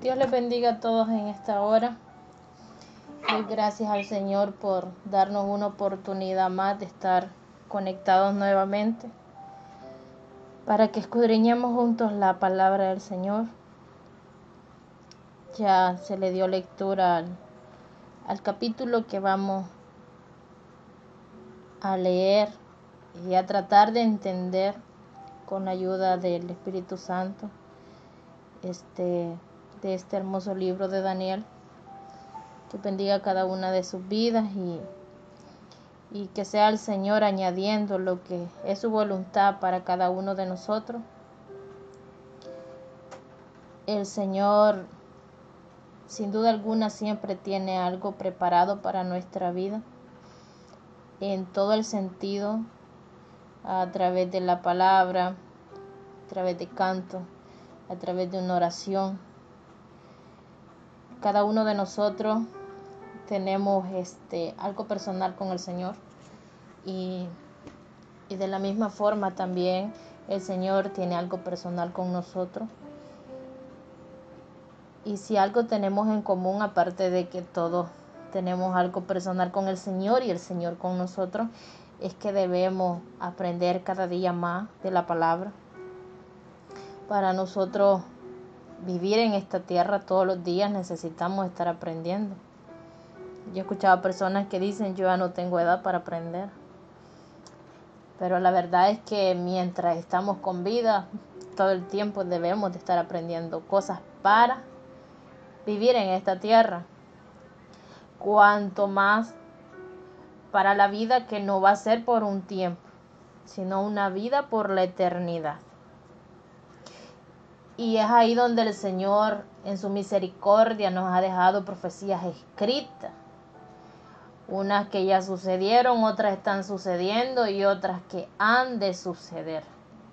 Dios les bendiga a todos en esta hora. Doy gracias al Señor por darnos una oportunidad más de estar conectados nuevamente para que escudriñemos juntos la palabra del Señor. Ya se le dio lectura al capítulo que vamos a leer y a tratar de entender con la ayuda del Espíritu Santo de este hermoso libro de Daniel. Que bendiga cada una de sus vidas y que sea el Señor añadiendo lo que es su voluntad para cada uno de nosotros. El Señor, sin duda alguna, siempre tiene algo preparado para nuestra vida, en todo el sentido, a través de la palabra, a través de canto, a través de una oración. Cada uno de nosotros tenemos algo personal con el Señor y de la misma forma también el Señor tiene algo personal con nosotros. Y si algo tenemos en común, aparte de que todos tenemos algo personal con el Señor y el Señor con nosotros, es que debemos aprender cada día más de la palabra. Para nosotros vivir en esta tierra todos los días necesitamos estar aprendiendo. Yo he escuchado personas que dicen, yo ya no tengo edad para aprender. Pero la verdad es que mientras estamos con vida, todo el tiempo debemos de estar aprendiendo cosas para vivir en esta tierra. Cuanto más para la vida que no va a ser por un tiempo, sino una vida por la eternidad. Y es ahí donde el Señor en su misericordia nos ha dejado profecías escritas. Unas que ya sucedieron, otras están sucediendo y otras que han de suceder.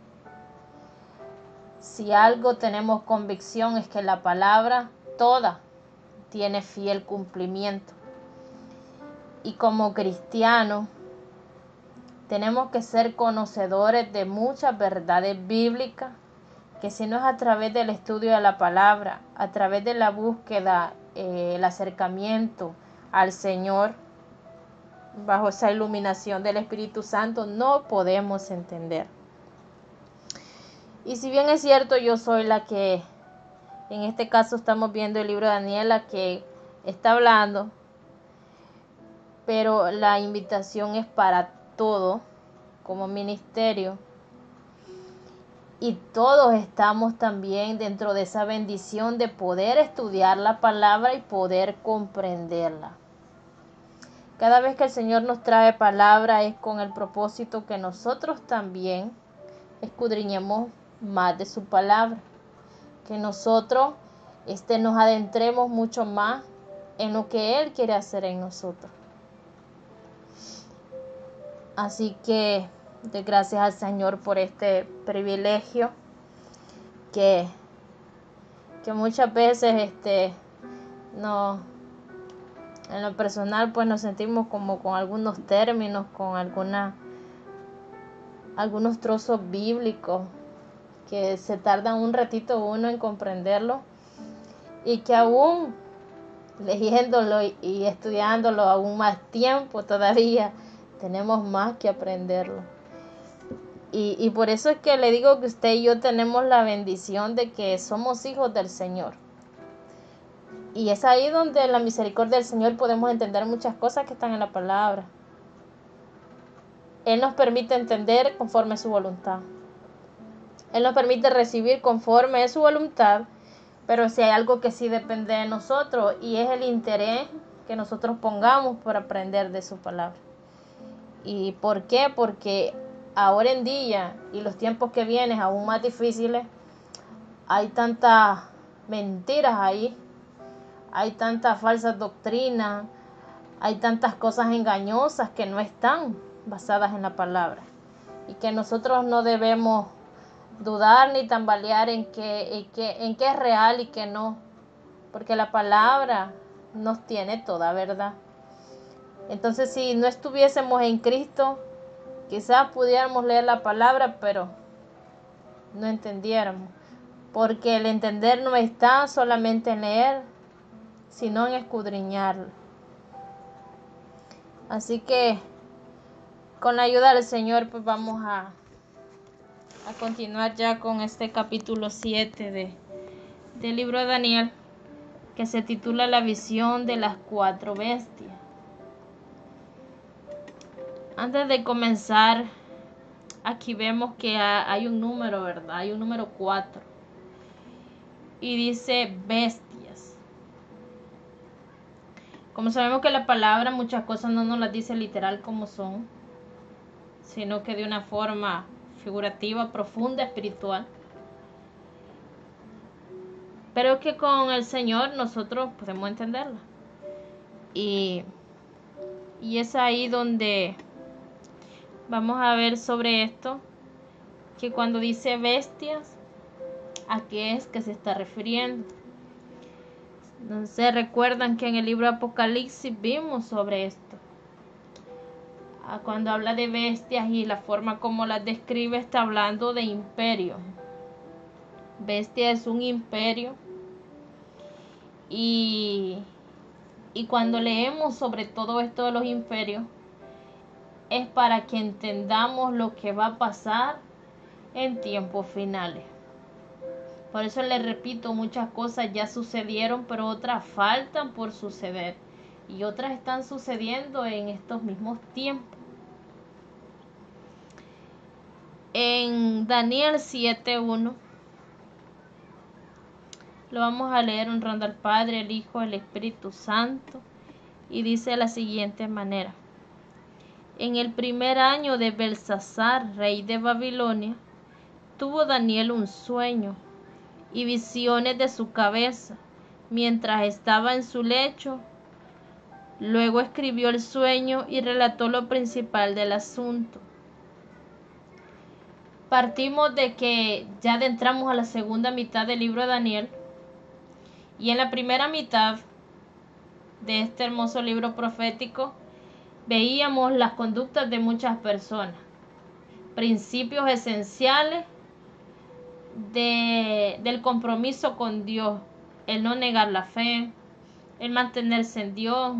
Si algo tenemos convicción es que la palabra toda tiene fiel cumplimiento. Y como cristianos tenemos que ser conocedores de muchas verdades bíblicas, que si no es a través del estudio de la palabra, a través de la búsqueda, el acercamiento al Señor, bajo esa iluminación del Espíritu Santo, no podemos entender. Y si bien es cierto, yo soy la que, en este caso estamos viendo el libro de Daniel, la que está hablando, pero la invitación es para todo, como ministerio, y todos estamos también dentro de esa bendición de poder estudiar la palabra y poder comprenderla. Cada vez que el Señor nos trae palabra es con el propósito que nosotros también escudriñemos más de su palabra, que nosotros nos adentremos mucho más en lo que Él quiere hacer en nosotros. Así que doy gracias al Señor por este privilegio que muchas veces no, en lo personal pues nos sentimos como con algunos términos, con algunos trozos bíblicos que se tarda un ratito uno en comprenderlo y que aún leyéndolo y estudiándolo aún más tiempo todavía tenemos más que aprenderlo. Y por eso es que le digo que usted y yo tenemos la bendición de que somos hijos del Señor. Y es ahí donde en la misericordia del Señor podemos entender muchas cosas que están en la palabra. Él nos permite entender conforme a su voluntad. Él nos permite recibir conforme a su voluntad, pero si hay algo que sí depende de nosotros y es el interés que nosotros pongamos por aprender de su palabra. ¿Y por qué? Porque ahora en día y los tiempos que vienen aún más difíciles, hay tantas mentiras ahí, hay tantas falsas doctrinas, hay tantas cosas engañosas que no están basadas en la palabra y que nosotros no debemos dudar ni tambalear en qué es real y qué no, porque la palabra nos tiene toda verdad. Entonces, si no estuviésemos en Cristo, quizás pudiéramos leer la palabra, pero no entendiéramos. porque el entender no está solamente en leer, sino en escudriñarlo. Así que con la ayuda del Señor, pues vamos a continuar ya con este capítulo 7 del libro de Daniel, que se titula La visión de las 4 bestias. Antes de comenzar, aquí vemos que hay un número, ¿verdad? Hay un número 4 y dice bestias. Como sabemos que la palabra muchas cosas no nos las dice literal como son, sino que de una forma figurativa, profunda, espiritual. Pero que con el Señor nosotros podemos entenderla. Y es ahí donde vamos a ver sobre esto, que cuando dice bestias, ¿a qué es que se está refiriendo? Entonces recuerdan que en el libro de Apocalipsis vimos sobre esto. Cuando habla de bestias y la forma como las describe, está hablando de imperio. Bestia es un imperio. Y cuando leemos sobre todo esto de los imperios, es para que entendamos lo que va a pasar en tiempos finales. Por eso les repito, muchas cosas ya sucedieron, pero otras faltan por suceder. Y otras están sucediendo en estos mismos tiempos. En Daniel 7:1 lo vamos a leer honrando al Padre, el Hijo, el Espíritu Santo. Y dice de la siguiente manera: en el primer año de Belsasar, rey de Babilonia, tuvo Daniel un sueño y visiones de su cabeza mientras estaba en su lecho. Luego escribió el sueño y relató lo principal del asunto. Partimos de que ya adentramos a la segunda mitad del libro de Daniel, y en la primera mitad de este hermoso libro profético veíamos las conductas de muchas personas, principios esenciales del compromiso con Dios, el no negar la fe, el mantenerse en Dios,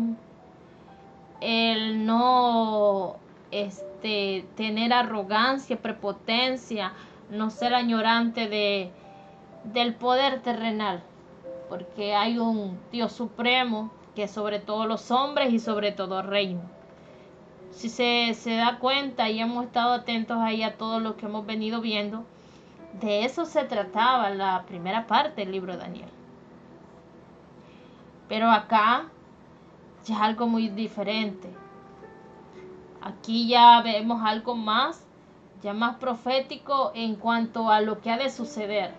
el no tener arrogancia, prepotencia, no ser añorante del poder terrenal, porque hay un Dios supremo que es sobre todos los hombres y sobre todo reino. Si se da cuenta, y hemos estado atentos ahí a todo lo que hemos venido viendo, de eso se trataba la primera parte del libro de Daniel. Pero acá ya es algo muy diferente. Aquí ya vemos algo más, ya más profético en cuanto a lo que ha de suceder.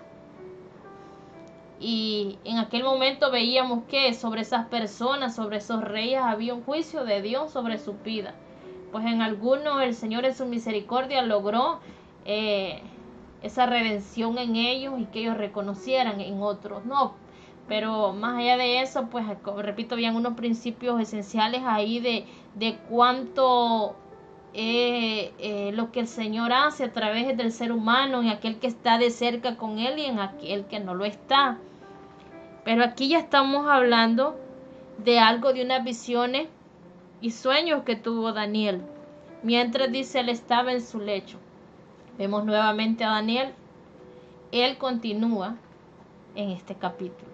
Y en aquel momento veíamos que sobre esas personas, sobre esos reyes, había un juicio de Dios sobre su vida. Pues en algunos el Señor en su misericordia logró esa redención en ellos y que ellos reconocieran, en otros no. Pero más allá de eso, pues repito, habían unos principios esenciales ahí de cuánto lo que el Señor hace a través del ser humano, en aquel que está de cerca con Él y en aquel que no lo está. Pero aquí ya estamos hablando de algo, de unas visiones y sueños que tuvo Daniel. Mientras dice, él estaba en su lecho. Vemos nuevamente a Daniel. Él continúa en este capítulo.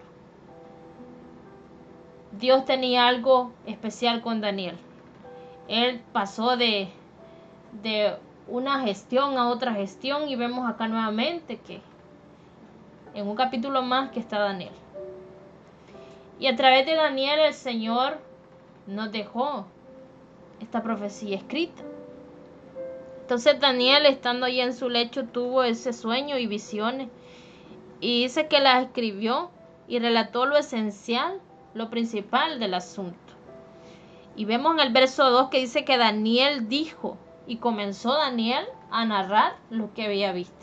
Dios tenía algo especial con Daniel. Él pasó de una gestión a otra gestión, y vemos acá nuevamente que en un capítulo más que está Daniel. Y a través de Daniel el Señor nos dejó esta profecía escrita. Entonces Daniel, estando allí en su lecho, tuvo ese sueño y visiones, y dice que las escribió y relató lo esencial, lo principal del asunto. Y vemos en el verso 2 que dice que Daniel dijo, y comenzó Daniel a narrar lo que había visto.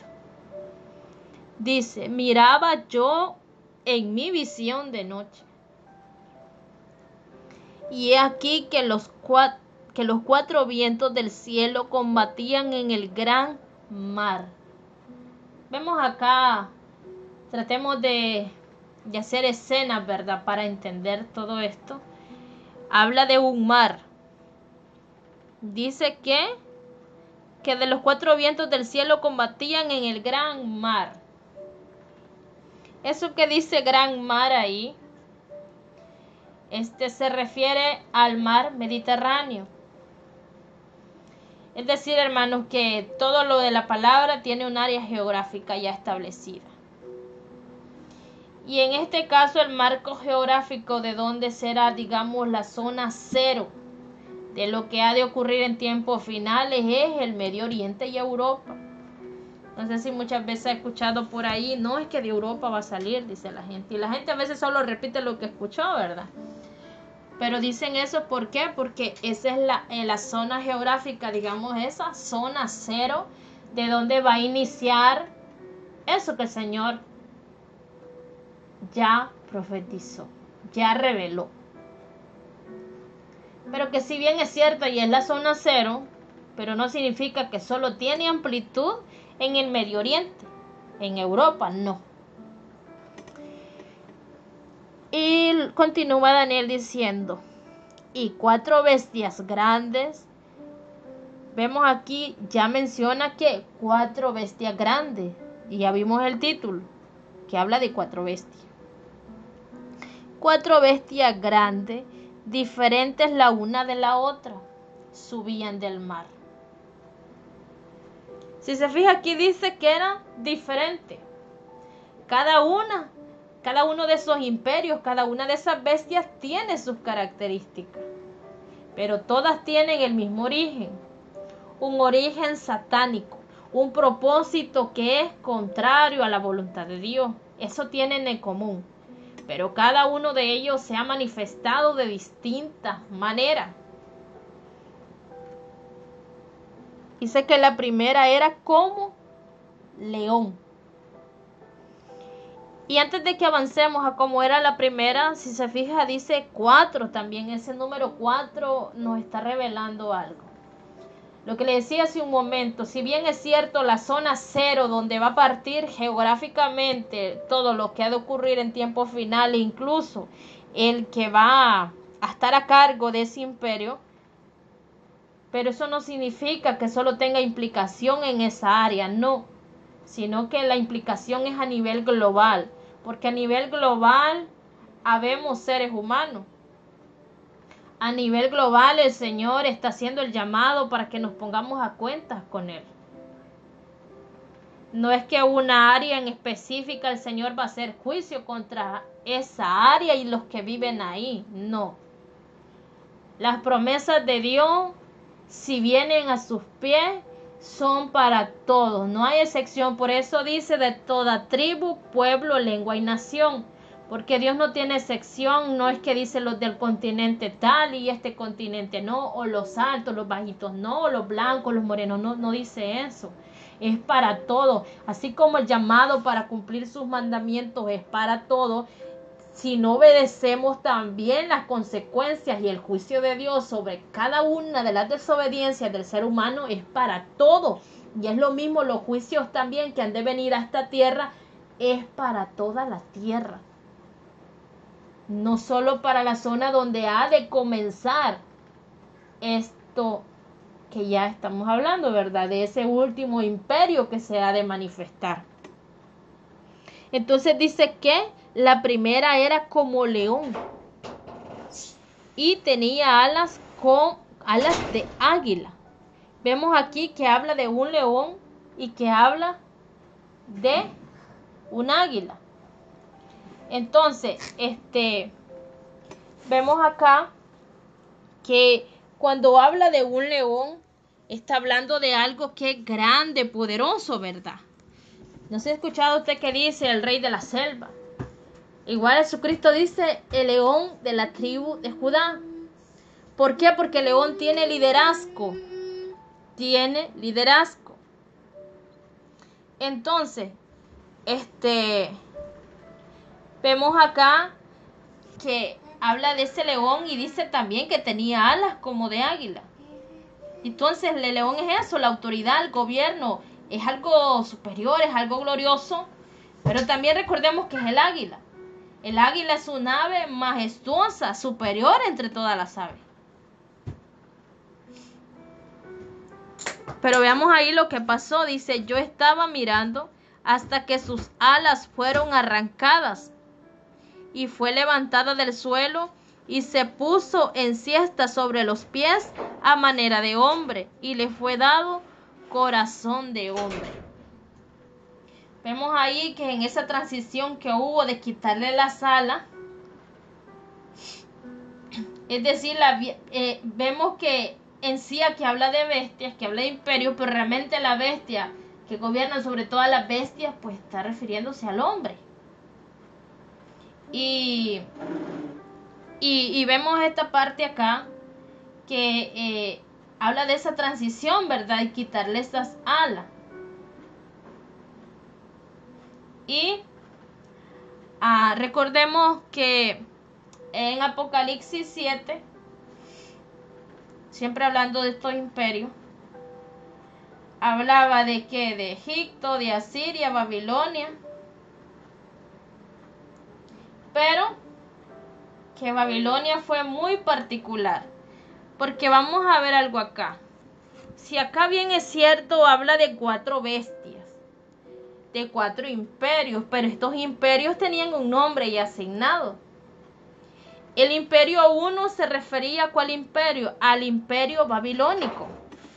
Dice: miraba yo en mi visión de noche, y he aquí que los cuatro vientos del cielo combatían en el gran mar. Vemos acá tratemos de hacer escenas, ¿verdad? Para entender todo esto. Habla de un mar. Dice que de los 4 vientos del cielo combatían en el gran mar. Eso que dice gran mar ahí, se refiere al mar Mediterráneo. Es decir, hermanos, que todo lo de la palabra tiene un área geográfica ya establecida. Y en este caso el marco geográfico de donde será, digamos, la zona cero de lo que ha de ocurrir en tiempos finales es el Medio Oriente y Europa. No sé si muchas veces he escuchado por ahí, no, es que de Europa va a salir, dice la gente. Y la gente a veces solo repite lo que escuchó, ¿verdad? Pero dicen eso, ¿por qué? Porque esa es la zona geográfica, digamos, esa zona cero de donde va a iniciar eso que el Señor ya profetizó, ya reveló. Pero que si bien es cierto y es la zona cero, pero no significa que solo tiene amplitud en el Medio Oriente, en Europa, no. Y continúa Daniel diciendo, y 4 bestias grandes. Vemos aquí, ya menciona que 4 bestias grandes, y ya vimos el título, que habla de 4 bestias. 4 bestias grandes, diferentes la una de la otra, subían del mar. Si se fija aquí dice que era diferente. Cada uno de esos imperios, cada una de esas bestias tiene sus características. Pero todas tienen el mismo origen. Un origen satánico. Un propósito que es contrario a la voluntad de Dios. Eso tienen en común. Pero cada uno de ellos se ha manifestado de distintas maneras. Dice que la primera era como león. Y antes de que avancemos a cómo era la primera, si se fija dice 4 también. Ese número 4 nos está revelando algo. Lo que le decía hace un momento, si bien es cierto la zona cero donde va a partir geográficamente todo lo que ha de ocurrir en tiempos finales, incluso el que va a estar a cargo de ese imperio, pero eso no significa que solo tenga implicación en esa área, no, sino que la implicación es a nivel global, porque a nivel global habemos seres humanos. A nivel global el Señor está haciendo el llamado para que nos pongamos a cuentas con Él. No es que una área en específica el Señor va a hacer juicio contra esa área y los que viven ahí, no. Las promesas de Dios, si vienen a sus pies, son para todos, no hay excepción. Por eso dice de toda tribu, pueblo, lengua y nación. Porque Dios no tiene excepción, no es que dice los del continente tal y este continente no, o los altos, los bajitos no, o los blancos, los morenos no, no dice eso. Es para todos, así como el llamado para cumplir sus mandamientos es para todos. Si no obedecemos también las consecuencias y el juicio de Dios sobre cada una de las desobediencias del ser humano es para todo. Y es lo mismo los juicios también que han de venir a esta tierra, es para toda la tierra. No solo para la zona donde ha de comenzar esto que ya estamos hablando, ¿verdad? De ese último imperio que se ha de manifestar. Entonces dice que la primera era como león y tenía alas con alas de águila. Vemos aquí que habla de un león y que habla de un águila. Entonces, vemos acá que cuando habla de un león, está hablando de algo que es grande, poderoso, ¿verdad? No sé si ha escuchado usted que dice el rey de la selva. Igual Jesucristo dice el león de la tribu de Judá. ¿Por qué? Porque el león tiene liderazgo. Tiene liderazgo. Entonces, vemos acá que habla de ese león y dice también que tenía alas como de águila. Entonces el león es eso, la autoridad, el gobierno, es algo superior, es algo glorioso, Pero también recordemos que es el águila. El águila es un ave majestuosa, superior entre todas las aves. Pero veamos ahí lo que pasó. Dice, yo estaba mirando hasta que sus alas fueron arrancadas y fue levantada del suelo y se puso en siesta sobre los pies a manera de hombre y le fue dado corazón de hombre. Vemos ahí que en esa transición que hubo de quitarle las alas, es decir, vemos que en sí aquí habla de bestias, que habla de imperio, pero realmente la bestia que gobierna sobre todas las bestias, pues está refiriéndose al hombre. Y vemos esta parte acá que habla de esa transición, ¿verdad? Y quitarle esas alas. Y recordemos que en Apocalipsis 7, siempre hablando de estos imperios, hablaba de que de Egipto, de Asiria, Babilonia, pero que Babilonia fue muy particular, porque vamos a ver algo acá. Si acá bien es cierto, habla de 4 bestias, de 4 imperios, pero estos imperios tenían un nombre ya asignado. El imperio 1 se refería a ¿cuál imperio? Al imperio babilónico.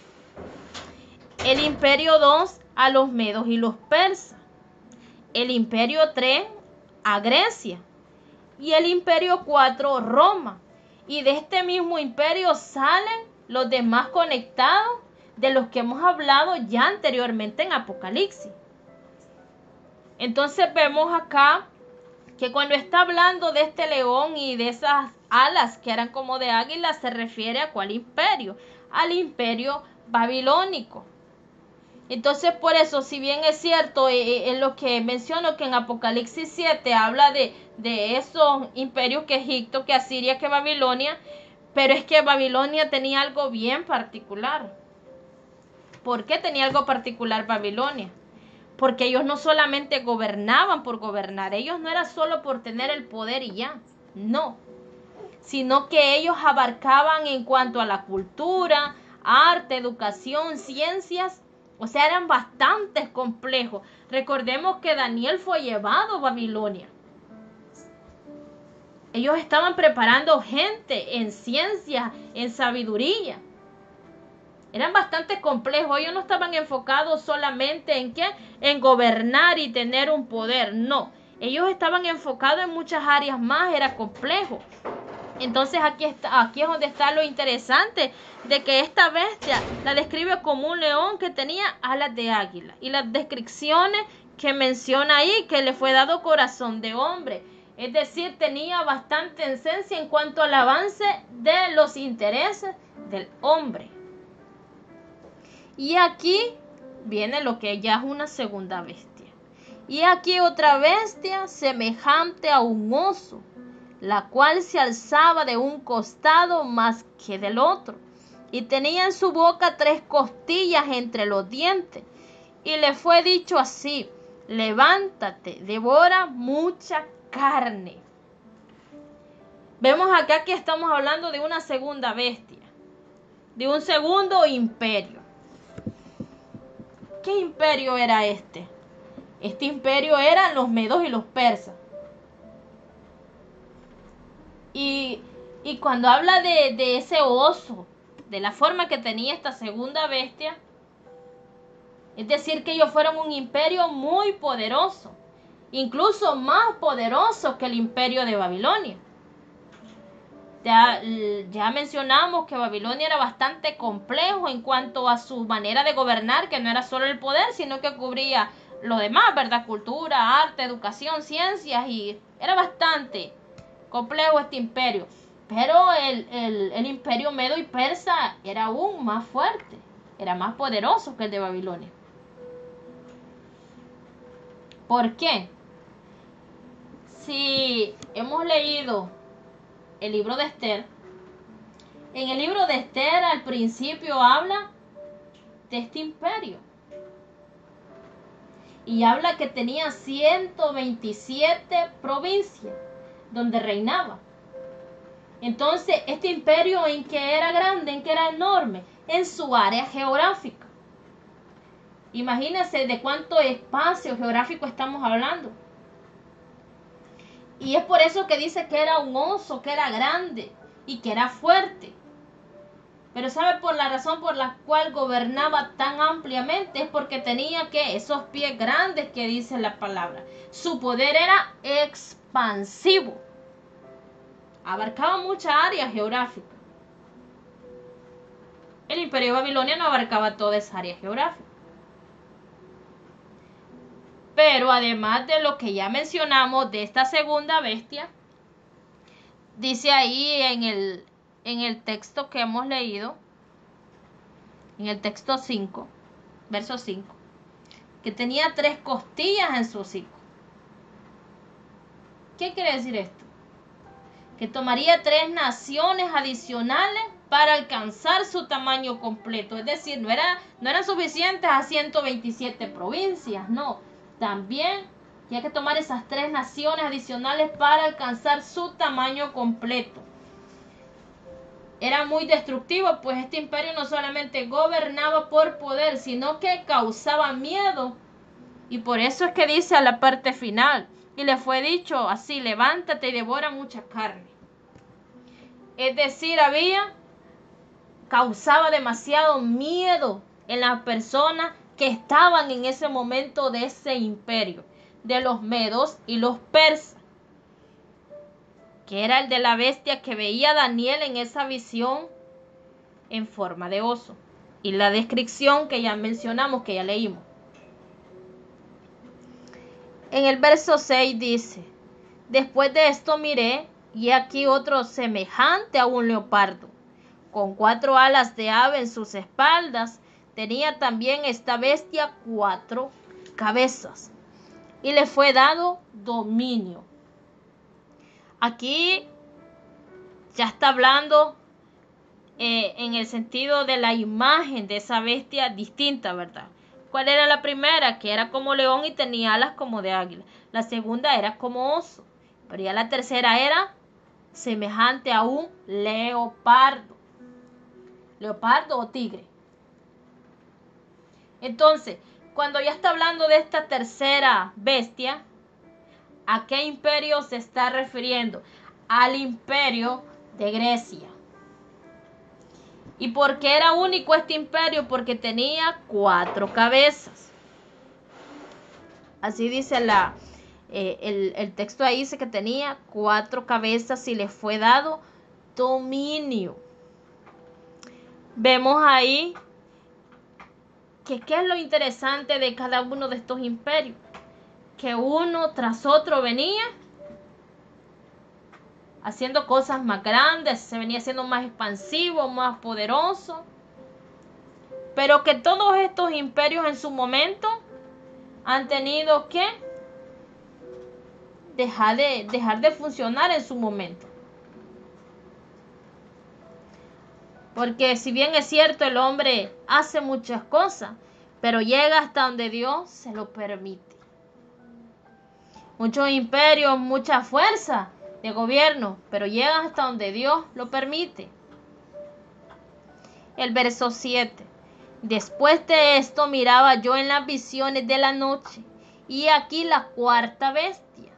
El imperio 2 a los medos y los persas. El imperio 3 a Grecia. Y el imperio 4 Roma. Y de este mismo imperio salen los demás conectados de los que hemos hablado ya anteriormente en Apocalipsis. Entonces vemos acá que cuando está hablando de este león y de esas alas que eran como de águila, se refiere a ¿cuál imperio? Al imperio babilónico. Entonces por eso, si bien es cierto, en lo que menciono que en Apocalipsis 7 habla de esos imperios que Egipto, que Asiria, que Babilonia, pero es que Babilonia tenía algo bien particular. ¿Por qué tenía algo particular Babilonia? Porque ellos no solamente gobernaban por gobernar, ellos no era solo por tener el poder y ya, no, sino que ellos abarcaban en cuanto a la cultura, arte, educación, ciencias, o sea, eran bastante complejos. Recordemos que Daniel fue llevado a Babilonia. Ellos estaban preparando gente en ciencia, en sabiduría. Eran bastante complejos. Ellos no estaban enfocados solamente en ¿qué? En gobernar y tener un poder. No. Ellos estaban enfocados en muchas áreas más. Era complejo. Entonces aquí es donde está lo interesante de que esta bestia la describe como un león que tenía alas de águila. Y las descripciones que menciona ahí, que le fue dado corazón de hombre. Es decir, tenía bastante esencia en cuanto al avance de los intereses del hombre. Y aquí viene lo que ya es una segunda bestia. Y aquí otra bestia semejante a un oso, la cual se alzaba de un costado más que del otro, y tenía en su boca 3 costillas entre los dientes. Y le fue dicho así: levántate, devora mucha carne. Vemos acá que estamos hablando de una segunda bestia, de un segundo imperio. ¿Qué imperio era este? Este imperio eran los medos y los persas. Y cuando habla de ese oso, de la forma que tenía esta segunda bestia, es decir, que ellos fueron un imperio muy poderoso, incluso más poderoso que el imperio de Babilonia. Ya mencionamos que Babilonia era bastante complejo en cuanto a su manera de gobernar, que no era solo el poder, sino que cubría lo demás, ¿verdad? Cultura, arte, educación, ciencias, y era bastante complejo este imperio. Pero el imperio medo y persa era aún más fuerte, era más poderoso que el de Babilonia. ¿Por qué? Si hemos leído el libro de Esther, en el libro de Esther al principio habla de este imperio. y habla que tenía 127 provincias donde reinaba. Entonces, este imperio, ¿en qué era grande? ¿En qué era enorme? En su área geográfica. Imagínense de cuánto espacio geográfico estamos hablando. Y es por eso que dice que era un oso, que era grande y que era fuerte. Pero ¿sabe por la razón por la cual gobernaba tan ampliamente? Es porque tenía que esos pies grandes que dice la palabra. Su poder era expansivo. Abarcaba mucha área geográfica. El imperio babiloniano abarcaba toda esa área geográfica. Pero además de lo que ya mencionamos de esta segunda bestia, dice ahí en el texto que hemos leído, en el texto 5, verso 5, que tenía 3 costillas en su hocico. ¿Qué quiere decir esto? Que tomaría 3 naciones adicionales para alcanzar su tamaño completo. Es decir, no eran suficientes a 127 provincias, no. También hay que tomar esas 3 naciones adicionales para alcanzar su tamaño completo. Era muy destructivo, pues este imperio no solamente gobernaba por poder, sino que causaba miedo. Y por eso es que dice a la parte final, y le fue dicho así: levántate y devora mucha carne. Es decir, causaba demasiado miedo en las personas que estaban en ese momento de ese imperio, de los medos y los persas, que era el de la bestia que veía Daniel en esa visión en forma de oso. Y la descripción que ya mencionamos, que ya leímos. En el verso 6 dice: después de esto miré, y aquí otro semejante a un leopardo, con 4 alas de ave en sus espaldas. Tenía también esta bestia 4 cabezas, y le fue dado dominio. Aquí ya está hablando en el sentido de la imagen de esa bestia distinta, ¿verdad? ¿Cuál era la primera? Que era como león y tenía alas como de águila. La segunda era como oso. Pero ya la tercera era semejante a un leopardo. Leopardo o tigre. Entonces, cuando ya está hablando de esta tercera bestia, ¿a qué imperio se está refiriendo? Al imperio de Grecia. ¿Y por qué era único este imperio? Porque tenía 4 cabezas. Así dice el texto ahí, dice que tenía 4 cabezas y le fue dado dominio. Vemos ahí que qué es lo interesante de cada uno de estos imperios. Que uno tras otro venía haciendo cosas más grandes, se venía siendo más expansivo, más poderoso. Pero que todos estos imperios en su momento han tenido que dejar de funcionar en su momento. Porque si bien es cierto, el hombre hace muchas cosas, pero llega hasta donde Dios se lo permite. Muchos imperios, mucha fuerza de gobierno, pero llegan hasta donde Dios lo permite. El verso 7. Después de esto miraba yo en las visiones de la noche, y aquí la 4ª bestia,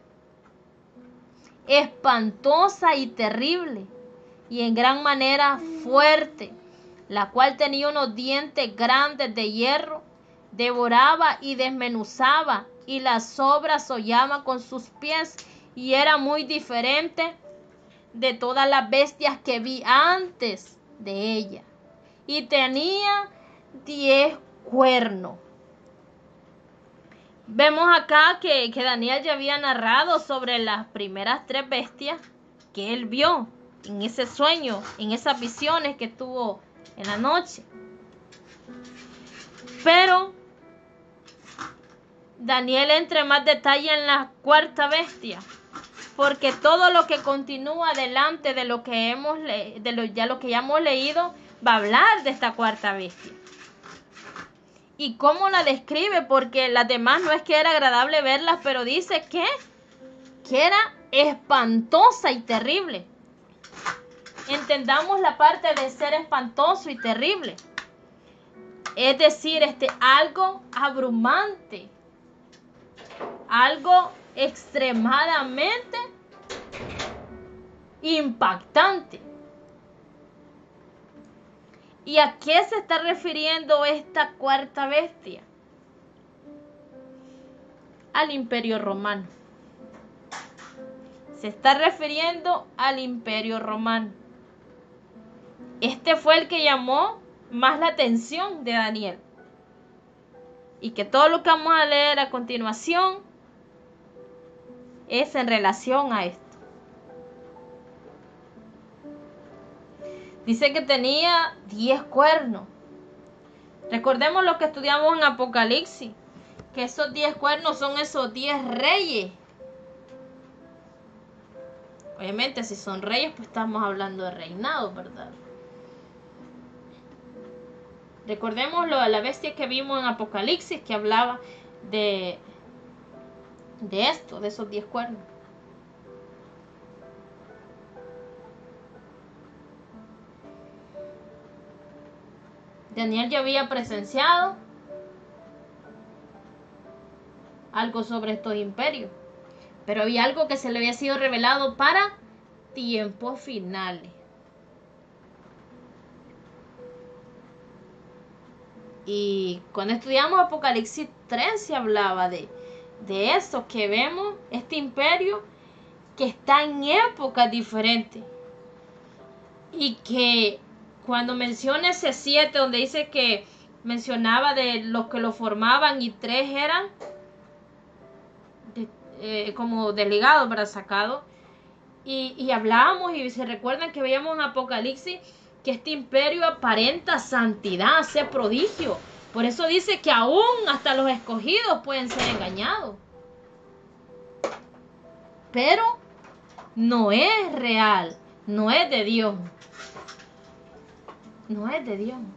espantosa y terrible, y en gran manera fuerte, la cual tenía unos dientes grandes de hierro, devoraba y desmenuzaba, y las sobras hollaba con sus pies, y era muy diferente de todas las bestias que vi antes de ella, y tenía 10 cuernos. Vemos acá que Daniel ya había narrado sobre las primeras 3 bestias que él vio en ese sueño, en esas visiones que tuvo en la noche. Pero Daniel entra en más detalle en la 4ª bestia, porque todo lo que continúa delante de lo que ya hemos leído va a hablar de esta 4ª bestia. ¿Y cómo la describe? Porque las demás no es que era agradable verlas, pero dice que era espantosa y terrible. Entendamos la parte de ser espantoso y terrible. Es decir, algo abrumante, algo extremadamente impactante. ¿Y a qué se está refiriendo esta cuarta bestia? Al Imperio Romano. Se está refiriendo al Imperio Romano. Este fue el que llamó más la atención de Daniel. Y que todo lo que vamos a leer a continuación es en relación a esto. Dice que tenía 10 cuernos. Recordemos lo que estudiamos en Apocalipsis, que esos 10 cuernos son esos 10 reyes. Obviamente, si son reyes, pues estamos hablando de reinado, ¿verdad? Recordemos lo de la bestia que vimos en Apocalipsis, que hablaba de esto, de esos 10 cuernos. Daniel ya había presenciado algo sobre estos imperios, pero había algo que se le había sido revelado para tiempos finales. Y cuando estudiamos Apocalipsis 3 se hablaba de eso, que vemos este imperio que está en épocas diferentes. Y que cuando menciona ese 7, donde dice que mencionaba de los que lo formaban y 3 eran como delegados, ¿verdad? Sacados. Y hablábamos y se recuerdan que veíamos en Apocalipsis que este imperio aparenta santidad, hace prodigio. Por eso dice que aún hasta los escogidos pueden ser engañados. Pero no es real, no es de Dios. No es de Dios.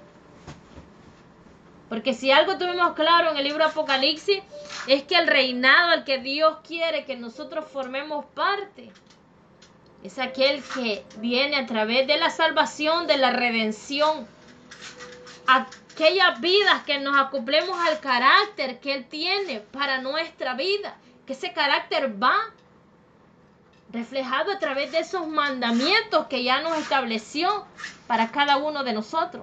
Porque si algo tuvimos claro en el libro Apocalipsis, es que el reinado al que Dios quiere que nosotros formemos parte es aquel que viene a través de la salvación, de la redención. Aquellas vidas que nos acoplemos al carácter que Él tiene para nuestra vida. Que ese carácter va reflejado a través de esos mandamientos que ya nos estableció para cada uno de nosotros.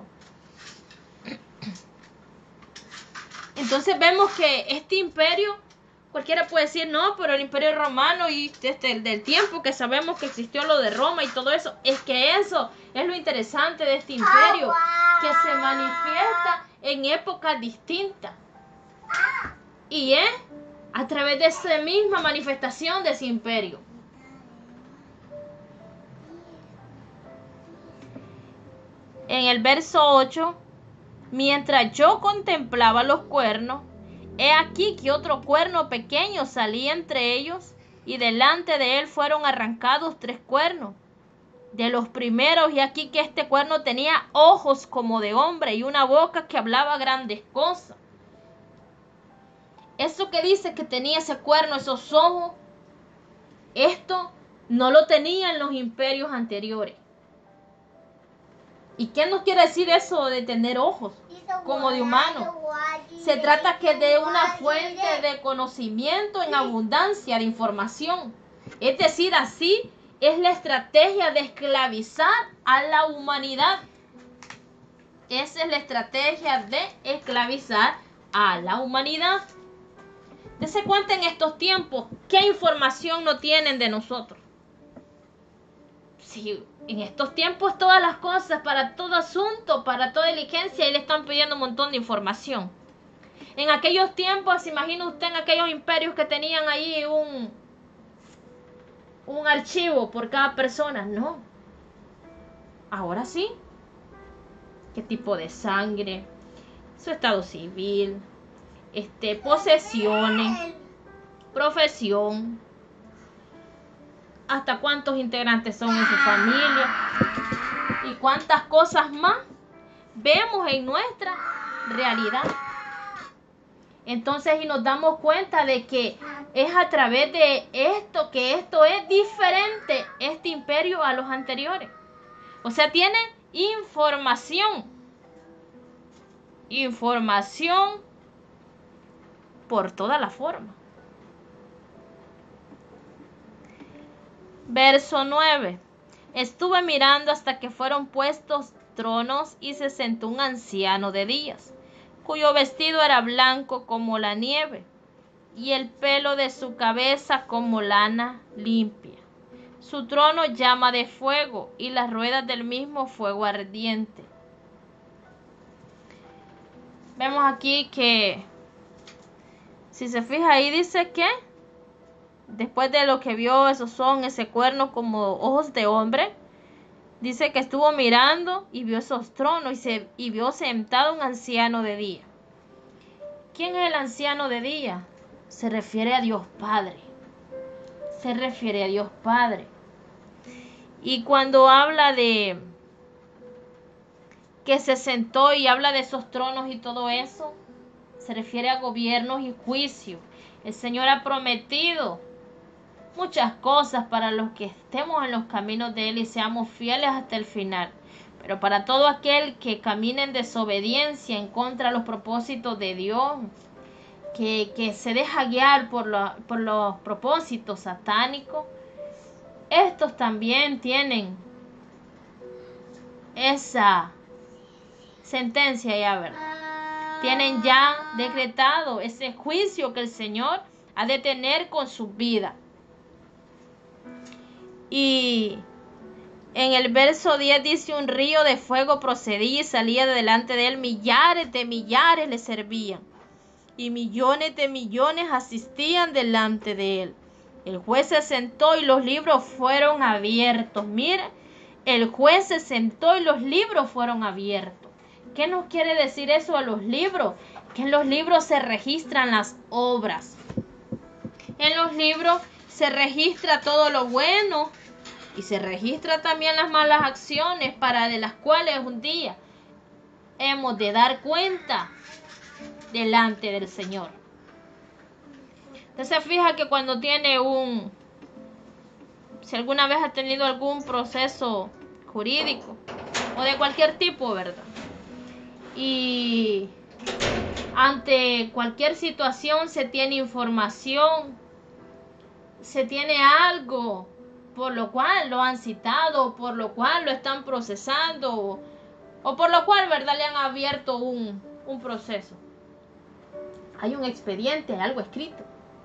Entonces vemos que este imperio, cualquiera puede decir, no, pero el imperio romano y del tiempo que sabemos que existió lo de Roma y todo eso, es que eso es lo interesante de este imperio, que se manifiesta en épocas distintas. Y es a través de esa misma manifestación de ese imperio. En el verso 8, mientras yo contemplaba los cuernos, he aquí que otro cuerno pequeño salía entre ellos, y delante de él fueron arrancados 3 cuernos. De los primeros, y aquí que este cuerno tenía ojos como de hombre y una boca que hablaba grandes cosas. Eso que dice que tenía ese cuerno, esos ojos, esto no lo tenían los imperios anteriores. ¿Y qué nos quiere decir eso de tener ojos como de humano? Se trata que de una fuente de conocimiento en abundancia, de información. Es decir, así es la estrategia de esclavizar a la humanidad. Esa es la estrategia de esclavizar a la humanidad. Dese cuenta en estos tiempos, ¿qué información no tienen de nosotros? Si en estos tiempos todas las cosas, para todo asunto, para toda diligencia, y le están pidiendo un montón de información. En aquellos tiempos, ¿se imagina usted en aquellos imperios que tenían ahí un archivo por cada persona? No. Ahora sí. ¿Qué tipo de sangre? Su estado civil, posesiones, profesión, hasta cuántos integrantes son en su familia y cuántas cosas más vemos en nuestra realidad. Entonces, y nos damos cuenta de que es a través de esto, que esto es diferente, este imperio a los anteriores. O sea, tiene información. Información por toda la forma. Verso 9. Estuve mirando hasta que fueron puestos tronos y se sentó un anciano de días, cuyo vestido era blanco como la nieve y el pelo de su cabeza como lana limpia. Su trono llama de fuego y las ruedas del mismo fuego ardiente. Vemos aquí que, si se fija ahí, dice que después de lo que vio ese cuerno como ojos de hombre, dice que estuvo mirando y vio esos tronos y vio sentado un anciano de día. ¿Quién es el anciano de día? Se refiere a Dios Padre. Se refiere a Dios Padre. Y cuando habla de que se sentó y habla de esos tronos y todo eso, se refiere a gobiernos y juicios. El Señor ha prometido muchas cosas para los que estemos en los caminos de Él y seamos fieles hasta el final. Pero para todo aquel que camine en desobediencia en contra de los propósitos de Dios, que se deja guiar por los propósitos satánicos, estos también tienen esa sentencia ya, ¿verdad? Tienen ya decretado ese juicio que el Señor ha de tener con su vida. Y en el verso 10 dice: un río de fuego procedía y salía de delante de él, millares de millares le servían y millones de millones asistían delante de él. El juez se sentó y los libros fueron abiertos. Mire, el juez se sentó y los libros fueron abiertos. ¿Qué nos quiere decir eso a los libros? Que en los libros se registran las obras. En los libros se registra todo lo bueno y se registra también las malas acciones de las cuales un día hemos de dar cuenta delante del Señor. Usted se fija que cuando tiene si alguna vez ha tenido algún proceso jurídico o de cualquier tipo, ¿verdad? Y ante cualquier situación se tiene información, se tiene algo por lo cual lo han citado, por lo cual lo están procesando o por lo cual, ¿verdad?, le han abierto un proceso. Hay un expediente, algo escrito.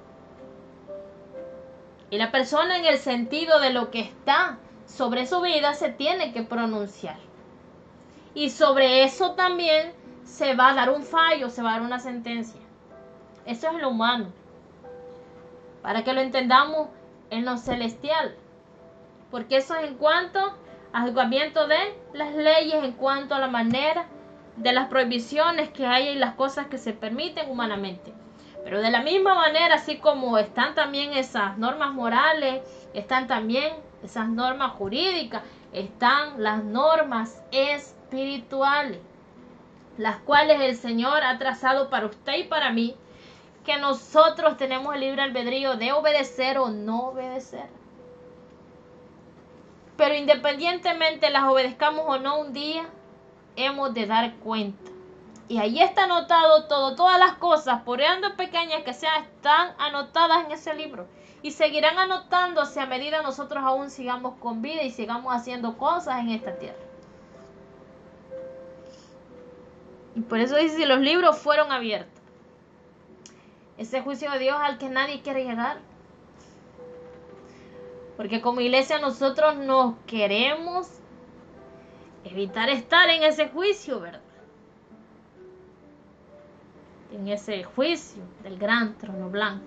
Y la persona, en el sentido de lo que está sobre su vida, se tiene que pronunciar. Y sobre eso también se va a dar un fallo, se va a dar una sentencia. Eso es lo humano. Para que lo entendamos en lo celestial. Porque eso es en cuanto al juzgamiento de las leyes, en cuanto a la manera de las prohibiciones que hay y las cosas que se permiten humanamente. Pero de la misma manera, así como están también esas normas morales, están también esas normas jurídicas, están las normas espirituales, las cuales el Señor ha trazado para usted y para mí, que nosotros tenemos el libre albedrío de obedecer o no obedecer. Pero independientemente las obedezcamos o no, un día hemos de dar cuenta. Y ahí está anotado todo, todas las cosas, por ende pequeñas que sean, están anotadas en ese libro. Y seguirán anotándose a medida nosotros aún sigamos con vida y sigamos haciendo cosas en esta tierra. Y por eso dice: si los libros fueron abiertos. Ese juicio de Dios al que nadie quiere llegar. Porque como iglesia nosotros nos queremos evitar estar en ese juicio, ¿verdad? En ese juicio del gran trono blanco.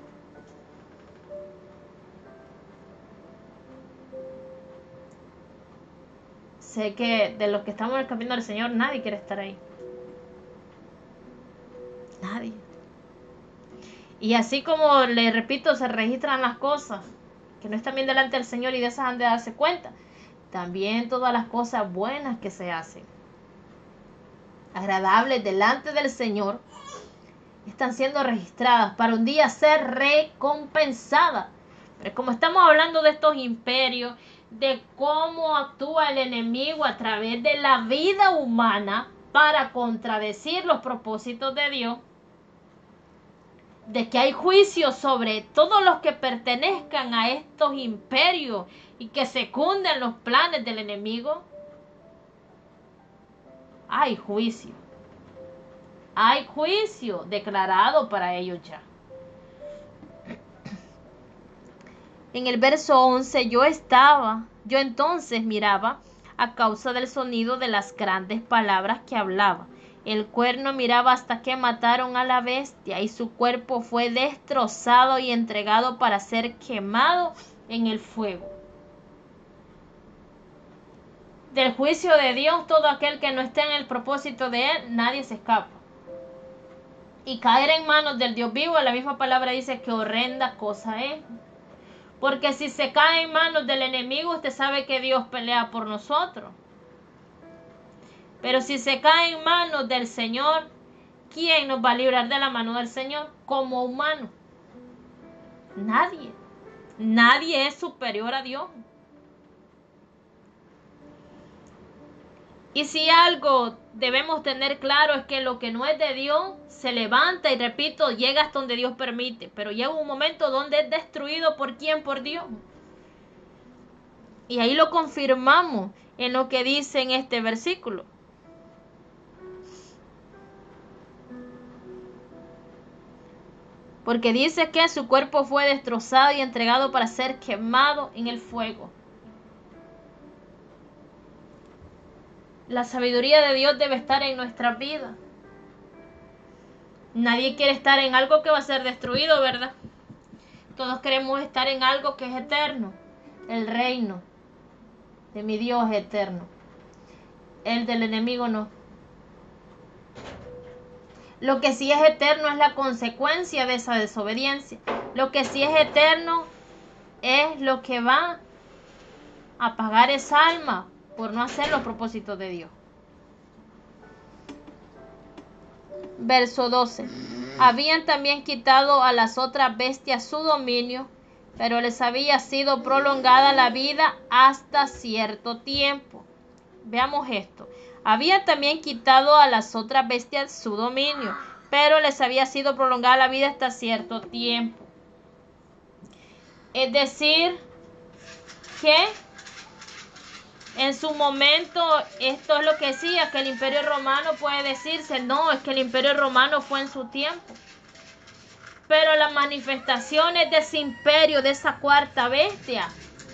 Sé que de los que estamos en el camino del Señor, nadie quiere estar ahí. Nadie. Y así como le repito, se registran las cosas que no están bien delante del Señor y de esas han de darse cuenta. También todas las cosas buenas que se hacen, agradables delante del Señor, están siendo registradas para un día ser recompensadas. Pero como estamos hablando de estos imperios, de cómo actúa el enemigo a través de la vida humana para contradecir los propósitos de Dios, de que hay juicio sobre todos los que pertenezcan a estos imperios y que secunden los planes del enemigo, hay juicio. Hay juicio declarado para ellos ya. En el verso 11, yo entonces miraba a causa del sonido de las grandes palabras que hablaba. El cuerno miraba hasta que mataron a la bestia y su cuerpo fue destrozado y entregado para ser quemado en el fuego. Del juicio de Dios, todo aquel que no esté en el propósito de Él, nadie se escapa. Y caer en manos del Dios vivo, la misma palabra dice que horrenda cosa es. Porque si se cae en manos del enemigo, usted sabe que Dios pelea por nosotros. Pero si se cae en manos del Señor, ¿quién nos va a librar de la mano del Señor como humano? Nadie. Nadie es superior a Dios. Y si algo debemos tener claro es que lo que no es de Dios se levanta y, repito, llega hasta donde Dios permite. Pero llega un momento donde es destruido. ¿Por quién? Por Dios. Y ahí lo confirmamos en lo que dice en este versículo. Porque dice que su cuerpo fue destrozado y entregado para ser quemado en el fuego. La sabiduría de Dios debe estar en nuestras vidas. Nadie quiere estar en algo que va a ser destruido, ¿verdad? Todos queremos estar en algo que es eterno. El reino de mi Dios es eterno. El del enemigo no. Lo que sí es eterno es la consecuencia de esa desobediencia. Lo que sí es eterno es lo que va a pagar esa alma por no hacer los propósitos de Dios. Verso 12. Habían también quitado a las otras bestias su dominio, pero les había sido prolongada la vida hasta cierto tiempo. Veamos esto. Habían también quitado a las otras bestias su dominio, pero les había sido prolongada la vida hasta cierto tiempo. Es decir, que en su momento, esto es lo que decía, que el Imperio Romano puede decirse, no, es que el Imperio Romano fue en su tiempo. Pero las manifestaciones de ese imperio, de esa cuarta bestia,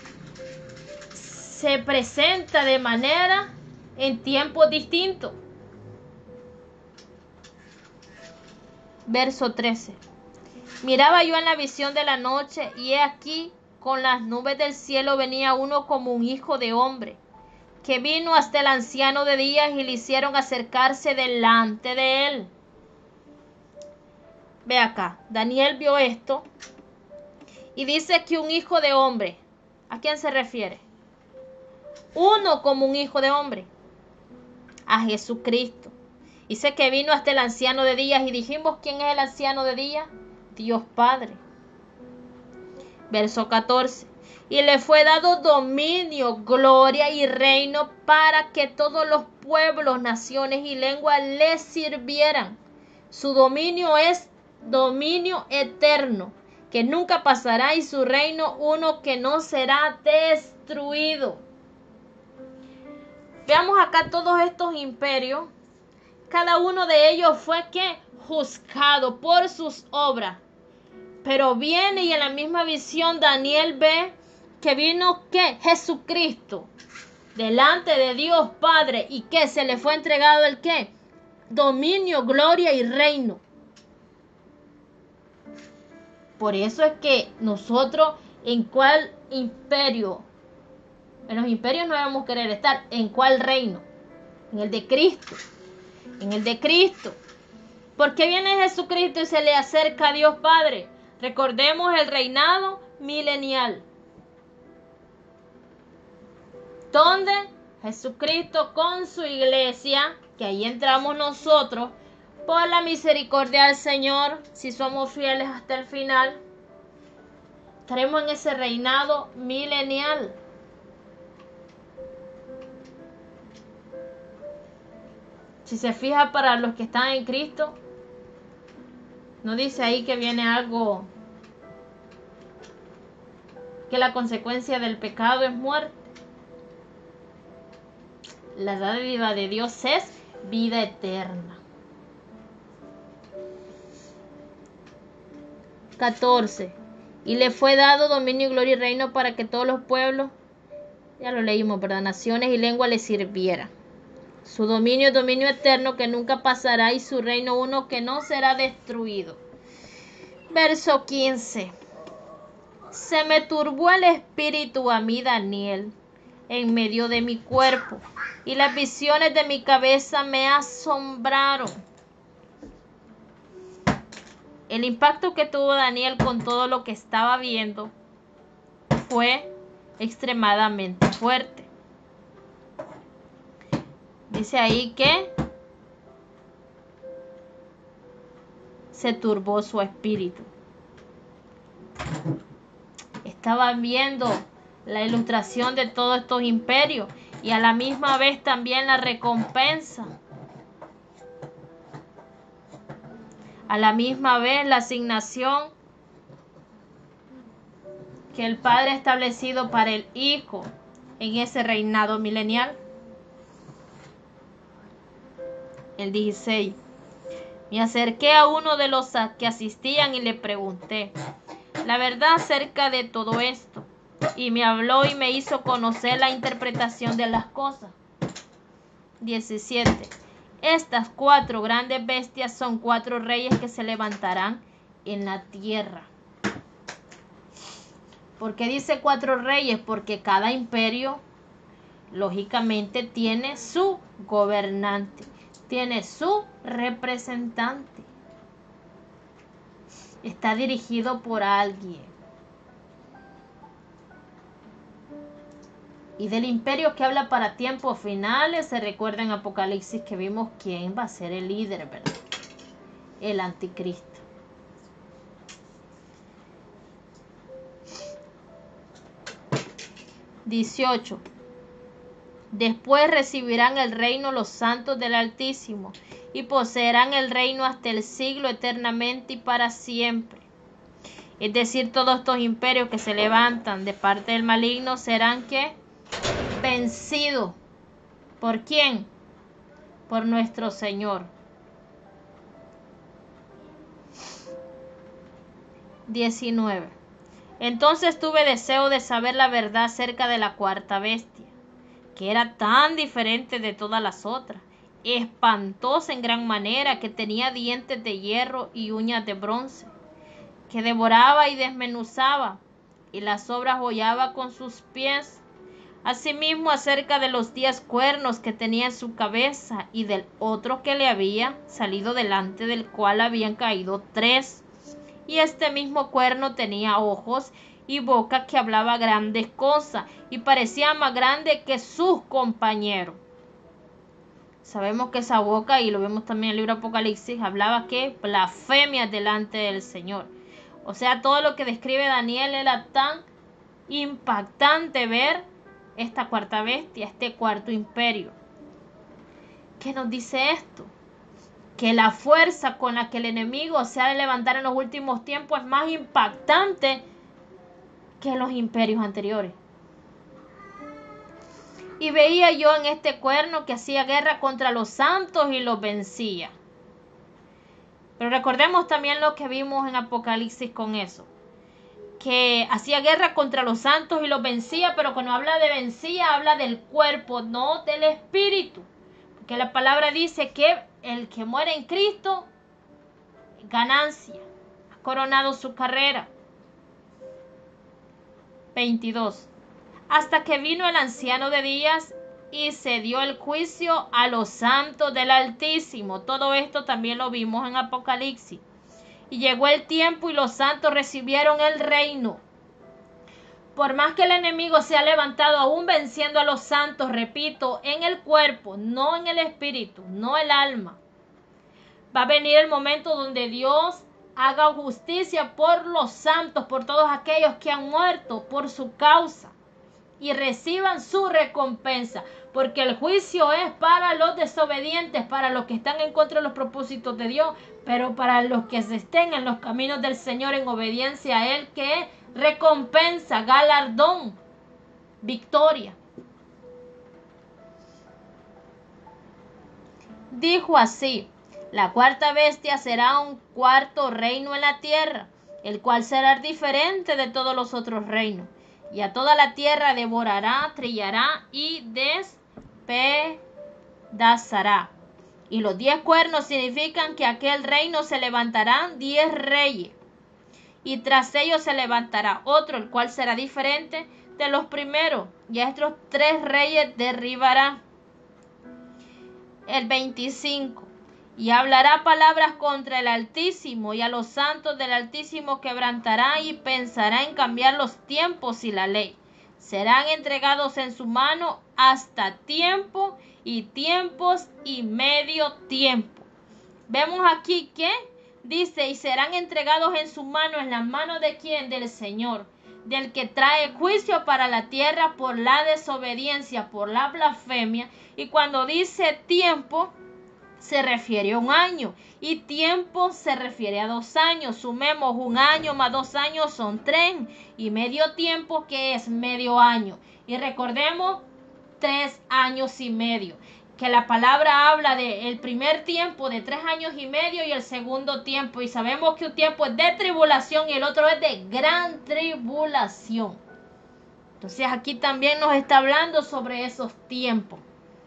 se presenta de manera en tiempos distintos. Verso 13. Miraba yo en la visión de la noche, y he aquí, con las nubes del cielo venía uno como un hijo de hombre, que vino hasta el anciano de días y le hicieron acercarse delante de él. Ve acá, Daniel vio esto y dice que un hijo de hombre, ¿a quién se refiere? Uno como un hijo de hombre, a Jesucristo. Dice que vino hasta el anciano de días y dijimos, ¿quién es el anciano de días? Dios Padre. Verso 14. Y le fue dado dominio, gloria y reino para que todos los pueblos, naciones y lenguas le sirvieran. Su dominio es dominio eterno, que nunca pasará, y su reino uno que no será destruido. Veamos acá todos estos imperios. Cada uno de ellos fue ¿qué? Juzgado por sus obras. Pero viene y en la misma visión Daniel ve que vino ¿qué? Jesucristo delante de Dios Padre, y que se le fue entregado el ¿qué? Dominio, gloria y reino. Por eso es que nosotros, ¿en cuál imperio? En los imperios no debemos querer estar. ¿En cuál reino? En el de Cristo. En el de Cristo. ¿Por qué viene Jesucristo y se le acerca a Dios Padre? Recordemos el reinado milenial, donde Jesucristo con su iglesia, que ahí entramos nosotros, Por la misericordia del Señor, si somos fieles hasta el final, estaremos en ese reinado milenial. Si se fija, para los que están en Cristo, no dice ahí que viene algo, que la consecuencia del pecado es muerte. La dádiva de Dios es vida eterna. 14. Y le fue dado dominio, gloria y reino para que todos los pueblos, ya lo leímos, ¿verdad? Naciones y lengua le sirvieran. Su dominio es dominio eterno que nunca pasará y su reino uno que no será destruido. Verso 15. Se me turbó el espíritu a mí, Daniel, en medio de mi cuerpo, y las visiones de mi cabeza me asombraron. El impacto que tuvo Daniel con todo lo que estaba viendo fue extremadamente fuerte. Dice ahí que se turbó su espíritu. Estaba viendo la ilustración de todos estos imperios y a la misma vez también la recompensa. A la misma vez la asignación que el Padre ha establecido para el Hijo en ese reinado milenial. El 16. Me acerqué a uno de los que asistían y le pregunté la verdad acerca de todo esto. Y me habló y me hizo conocer la interpretación de las cosas. 17. Estas 4 grandes bestias son 4 reyes que se levantarán en la tierra. ¿Por qué dice 4 reyes? Porque cada imperio, lógicamente, tiene su gobernante, tiene su representante. Está dirigido por alguien. Y del imperio que habla para tiempos finales, se recuerda en Apocalipsis que vimos quién va a ser el líder, ¿verdad? El anticristo. (18) Después recibirán el reino los santos del Altísimo, y poseerán el reino hasta el siglo eternamente y para siempre. Es decir, todos estos imperios que se levantan de parte del maligno serán ¿qué? Vencidos. ¿Por quién? Por nuestro Señor. 19. Entonces tuve deseo de saber la verdad acerca de la 4ª bestia, que era tan diferente de todas las otras, espantosa en gran manera, que tenía dientes de hierro y uñas de bronce, que devoraba y desmenuzaba, y las obras hollaba con sus pies. Asimismo, acerca de los 10 cuernos que tenía en su cabeza, y del otro que le había salido delante, del cual habían caído 3. Y este mismo cuerno tenía ojos y boca que hablaba grandes cosas, y parecía más grande que sus compañeros. Sabemos que esa boca, y lo vemos también en el libro Apocalipsis, hablaba que blasfemias delante del Señor. O sea, todo lo que describe Daniel era tan impactante ver esta 4ª bestia, este 4º imperio. ¿Qué nos dice esto? Que la fuerza con la que el enemigo se ha de levantar en los últimos tiempos es más impactante que los imperios anteriores. Y veía yo en este cuerno que hacía guerra contra los santos y los vencía. Pero recordemos también lo que vimos en Apocalipsis con eso, que hacía guerra contra los santos y los vencía, pero cuando habla de vencía, habla del cuerpo, no del espíritu. Porque la palabra dice que el que muere en Cristo, ganancia, ha coronado su carrera. 22. Hasta que vino el anciano de días y se dio el juicio a los santos del Altísimo. Todo esto también lo vimos en Apocalipsis. Y llegó el tiempo y los santos recibieron el reino. Por más que el enemigo se ha levantado, aún venciendo a los santos, repito, en el cuerpo, no en el espíritu, no el alma. Va a venir el momento donde Dios haga justicia por los santos, por todos aquellos que han muerto por su causa, y reciban su recompensa, porque el juicio es para los desobedientes, para los que están en contra de los propósitos de Dios, pero para los que se estén en los caminos del Señor en obediencia a Él, que es recompensa, galardón, victoria. Dijo así: la cuarta bestia será un cuarto reino en la tierra, el cual será diferente de todos los otros reinos, y a toda la tierra devorará, trillará y despedazará. Y los 10 cuernos significan que aquel reino se levantarán 10 reyes, y tras ellos se levantará otro, el cual será diferente de los primeros, y a estos 3 reyes derribará. El 25. Y hablará palabras contra el Altísimo, y a los santos del Altísimo quebrantará, y pensará en cambiar los tiempos y la ley. Serán entregados en su mano hasta tiempo y tiempos y medio tiempo. Vemos aquí que dice: y serán entregados en su mano. ¿En la mano de quién? Del Señor, del que trae juicio para la tierra por la desobediencia, por la blasfemia. Y cuando dice tiempo, se refiere a un año, y tiempo se refiere a 2 años. Sumemos 1 año más 2 años son 3, y medio tiempo, que es medio año. Y recordemos, 3 años y medio, que la palabra habla del primer tiempo de 3 años y medio y el segundo tiempo. Y sabemos que un tiempo es de tribulación y el otro es de gran tribulación. Entonces aquí también nos está hablando sobre esos tiempos.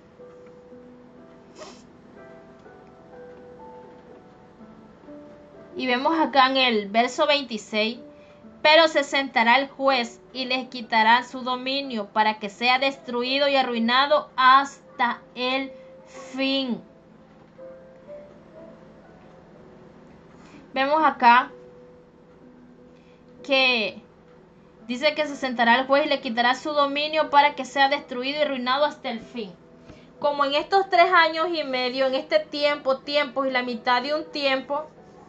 Y vemos acá en el verso 26: pero se sentará el juez y les quitará su dominio, para que sea destruido y arruinado hasta el fin. Vemos acá que dice que se sentará el juez y le quitará su dominio para que sea destruido y arruinado hasta el fin. Como en estos 3 años y medio, en este tiempo y la mitad de un tiempo,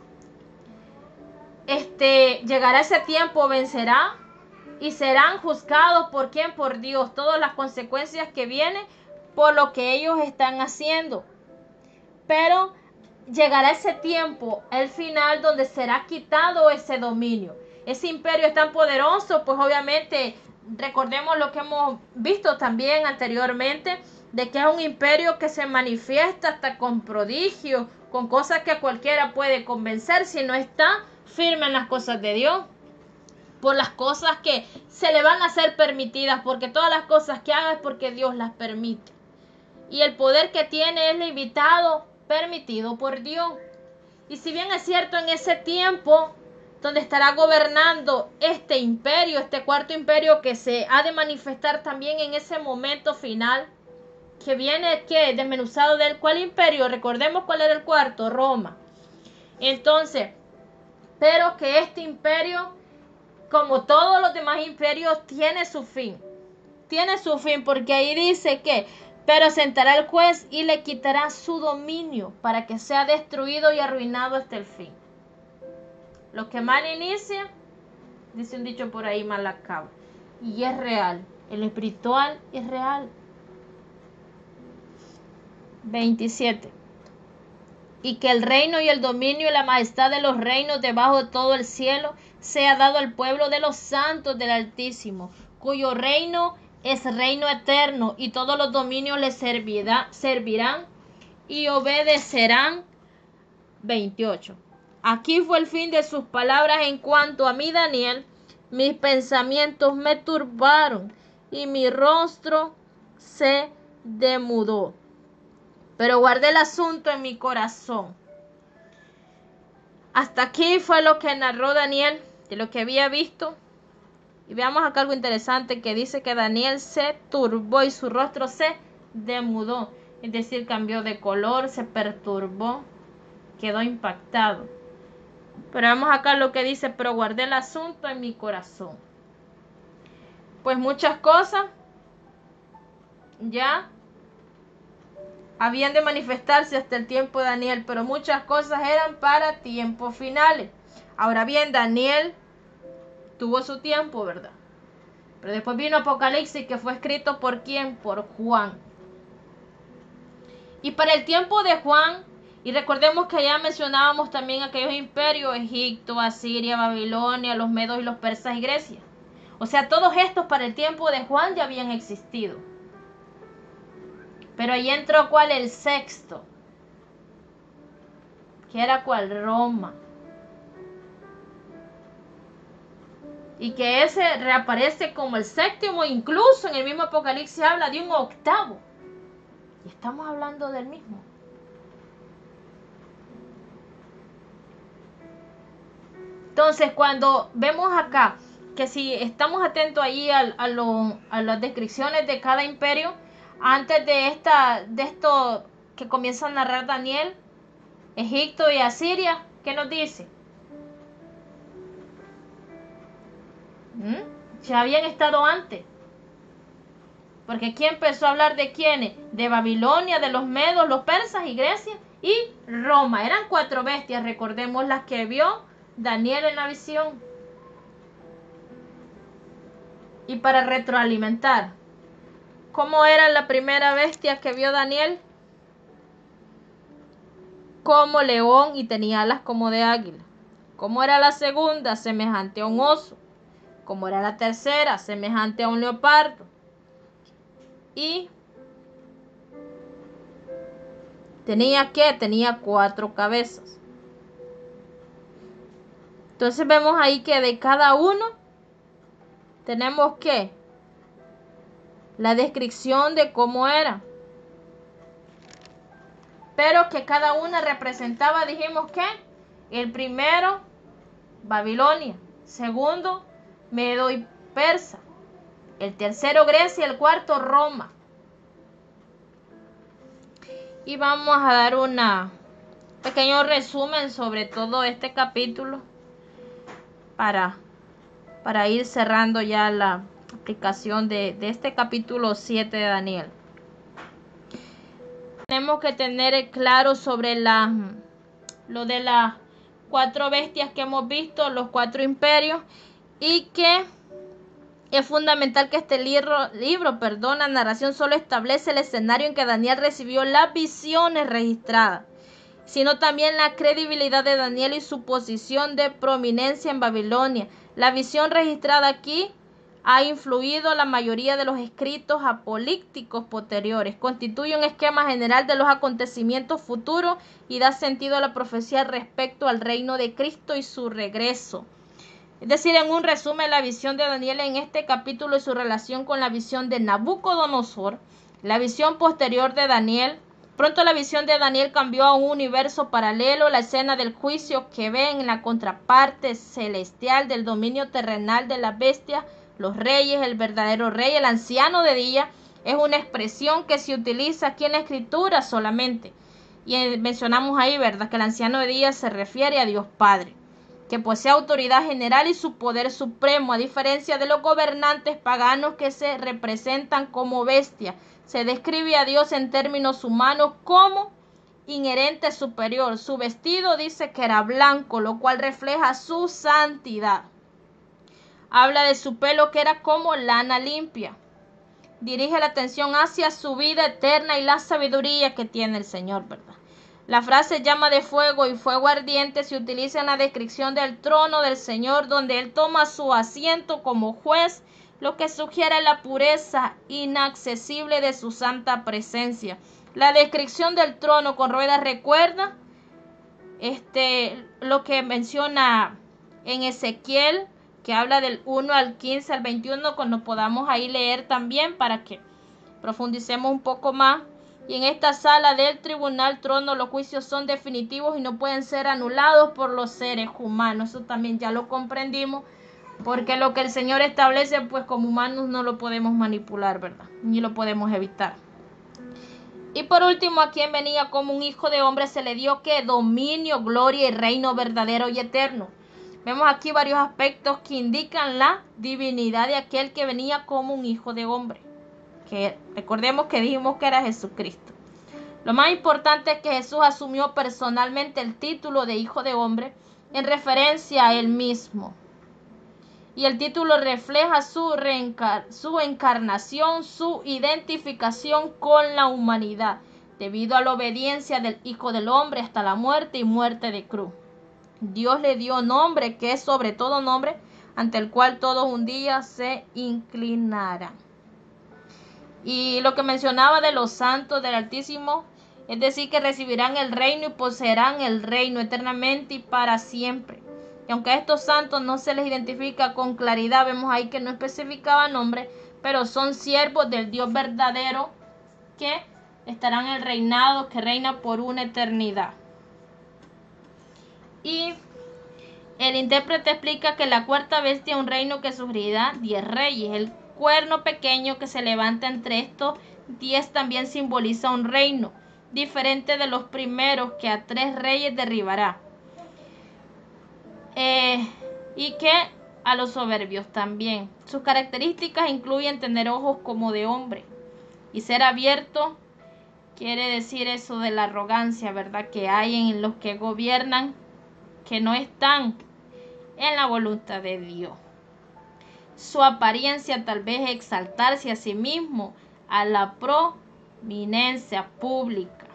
llegará ese tiempo, vencerá y serán juzgados. ¿Por quién? Por Dios. Todas las consecuencias que vienen por lo que ellos están haciendo. Pero llegará ese tiempo, el final, donde será quitado ese dominio. Ese imperio es tan poderoso, pues obviamente recordemos lo que hemos visto también anteriormente, de que es un imperio que se manifiesta hasta con prodigios, con cosas que cualquiera puede convencer si no está firme en las cosas de Dios, por las cosas que se le van a ser permitidas, porque todas las cosas que haga es porque Dios las permite. Y el poder que tiene es limitado, permitido por Dios. Y si bien es cierto, en ese tiempo donde estará gobernando este imperio, este cuarto imperio, que se ha de manifestar también en ese momento final, que viene desmenuzado del cual imperio, recordemos cuál era el cuarto, Roma. Entonces, pero que este imperio, como todos los demás imperios, tiene su fin. Tiene su fin, porque ahí dice que pero sentará el juez y le quitará su dominio, para que sea destruido y arruinado hasta el fin. Lo que mal inicia, dice un dicho por ahí, mal acaba. Y es real. El espiritual es real. 27. Y que el reino y el dominio y la majestad de los reinos debajo de todo el cielo sea dado al pueblo de los santos del Altísimo, cuyo reino es reino eterno, y todos los dominios le servirán y obedecerán. 28. Aquí fue el fin de sus palabras. En cuanto a mí, Daniel, mis pensamientos me turbaron y mi rostro se demudó. Pero guardé el asunto en mi corazón. Hasta aquí fue lo que narró Daniel de lo que había visto. Y veamos acá algo interesante, que dice que Daniel se turbó y su rostro se demudó. Es decir, cambió de color, se perturbó, quedó impactado. Pero vemos acá lo que dice: pero guardé el asunto en mi corazón. Pues muchas cosas ya habían de manifestarse hasta el tiempo de Daniel, pero muchas cosas eran para tiempos finales. Ahora bien, Daniel tuvo su tiempo, ¿verdad? Pero después vino Apocalipsis, que fue escrito ¿por quién? Por Juan. Y para el tiempo de Juan, y recordemos que ya mencionábamos también aquellos imperios, Egipto, Asiria, Babilonia, los medos y los persas y Grecia. O sea, todos estos para el tiempo de Juan ya habían existido. Pero ahí entró ¿cuál? El sexto. ¿Que era cuál? Roma. Y que ese reaparece como el séptimo, incluso en el mismo Apocalipsis habla de un octavo. Y estamos hablando del mismo. Entonces, cuando vemos acá, que si estamos atentos ahí a las descripciones de cada imperio, antes de esto que comienza a narrar Daniel, Egipto y Asiria, ¿qué nos dice? Ya habían estado antes. Porque aquí empezó a hablar de quiénes, de Babilonia, de los medos, los persas y Grecia y Roma. Eran 4 bestias, recordemos las que vio Daniel en la visión. Y para retroalimentar, ¿cómo era la primera bestia que vio Daniel? Como león y tenía alas como de águila. ¿Cómo era la segunda? Semejante a un oso. ¿Cómo era la tercera? Semejante a un leopardo. Y tenía ¿qué? Tenía 4 cabezas. Entonces vemos ahí que de cada uno tenemos ¿qué? La descripción de cómo era. Pero que cada una representaba, dijimos que el primero, Babilonia. Segundo, Medo y Persa. El tercero, Grecia. El cuarto, Roma. Y vamos a dar un pequeño resumen sobre todo este capítulo para ir cerrando ya la aplicación de este capítulo 7 de Daniel. Tenemos que tener claro sobre lo de las 4 bestias que hemos visto, los 4 imperios, y que es fundamental que este libro, la narración solo establece el escenario en que Daniel recibió las visiones registradas, sino también la credibilidad de Daniel y su posición de prominencia en Babilonia. La visión registrada aquí ha influido la mayoría de los escritos apolípticos posteriores, constituye un esquema general de los acontecimientos futuros y da sentido a la profecía respecto al reino de Cristo y su regreso. Es decir, en un resumen, la visión de Daniel en este capítulo y su relación con la visión de Nabucodonosor, la visión posterior de Daniel. Pronto la visión de Daniel cambió a un universo paralelo, la escena del juicio que ve en la contraparte celestial del dominio terrenal de las bestias, los reyes, el verdadero rey, el anciano de día, es una expresión que se utiliza aquí en la escritura solamente. Y mencionamos ahí, ¿verdad?, que el anciano de día se refiere a Dios Padre, que posee autoridad general y su poder supremo, a diferencia de los gobernantes paganos que se representan como bestias. Se describe a Dios en términos humanos como inherente superior. Su vestido dice que era blanco, lo cual refleja su santidad. Habla de su pelo que era como lana limpia. Dirige la atención hacia su vida eterna y la sabiduría que tiene el Señor, ¿verdad? La frase llama de fuego y fuego ardiente se utiliza en la descripción del trono del Señor, donde Él toma su asiento como juez, lo que sugiere la pureza inaccesible de su santa presencia. La descripción del trono con ruedas recuerda lo que menciona en Ezequiel, que habla del 1 al 15 al 21, cuando podamos ahí leer también para que profundicemos un poco más. Y en esta sala del tribunal trono los juicios son definitivos y no pueden ser anulados por los seres humanos. Eso también ya lo comprendimos, porque lo que el Señor establece, pues como humanos no lo podemos manipular, ¿verdad? Ni lo podemos evitar. Y por último, a quien venía como un hijo de hombre se le dio que dominio, gloria y reino verdadero y eterno. Vemos aquí varios aspectos que indican la divinidad de aquel que venía como un hijo de hombre, que recordemos que dijimos que era Jesucristo. Lo más importante es que Jesús asumió personalmente el título de Hijo de Hombre en referencia a Él mismo. Y el título refleja su encarnación, su identificación con la humanidad, debido a la obediencia del Hijo del Hombre hasta la muerte y muerte de cruz. Dios le dio nombre que es sobre todo nombre, ante el cual todos un día se inclinarán. Y lo que mencionaba de los santos del Altísimo, es decir, que recibirán el reino y poseerán el reino eternamente y para siempre. Y aunque a estos santos no se les identifica con claridad, vemos ahí que no especificaba nombre, pero son siervos del Dios verdadero que estarán en el reinado que reina por una eternidad. Y el intérprete explica que la cuarta bestia es un reino que sufrirá 10 reyes. El cuerno pequeño que se levanta entre estos 10 también simboliza un reino, diferente de los primeros que a 3 reyes derribará. Y que a los soberbios también. Sus características incluyen tener ojos como de hombre y ser abierto. Quiere decir eso de la arrogancia, ¿verdad? Que hay en los que gobiernan, que no están en la voluntad de Dios. Su apariencia tal vez exaltarse a sí mismo a la prominencia pública.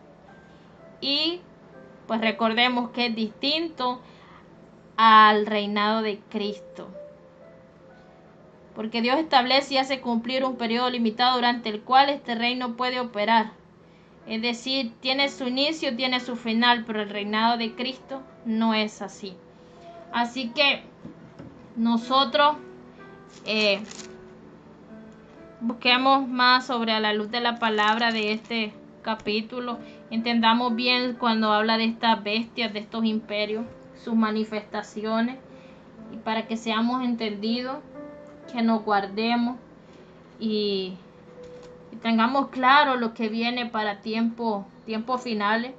Y pues recordemos que es distinto al reinado de Cristo, porque Dios establece y hace cumplir un periodo limitado durante el cual este reino puede operar. Es decir, tiene su inicio, tiene su final, pero el reinado de Cristo no es así. Así que nosotros busquemos más sobre a la luz de la palabra de este capítulo. Entendamos bien cuando habla de estas bestias, de estos imperios, sus manifestaciones, y para que seamos entendidos, que nos guardemos y tengamos claro lo que viene para tiempos finales.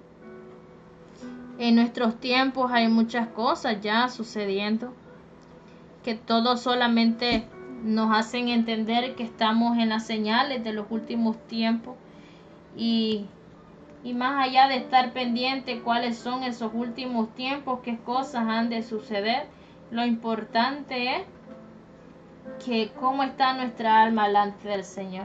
En nuestros tiempos hay muchas cosas ya sucediendo que todos solamente nos hacen entender que estamos en las señales de los últimos tiempos, y más allá de estar pendiente cuáles son esos últimos tiempos, qué cosas han de suceder, lo importante es que cómo está nuestra alma delante del Señor.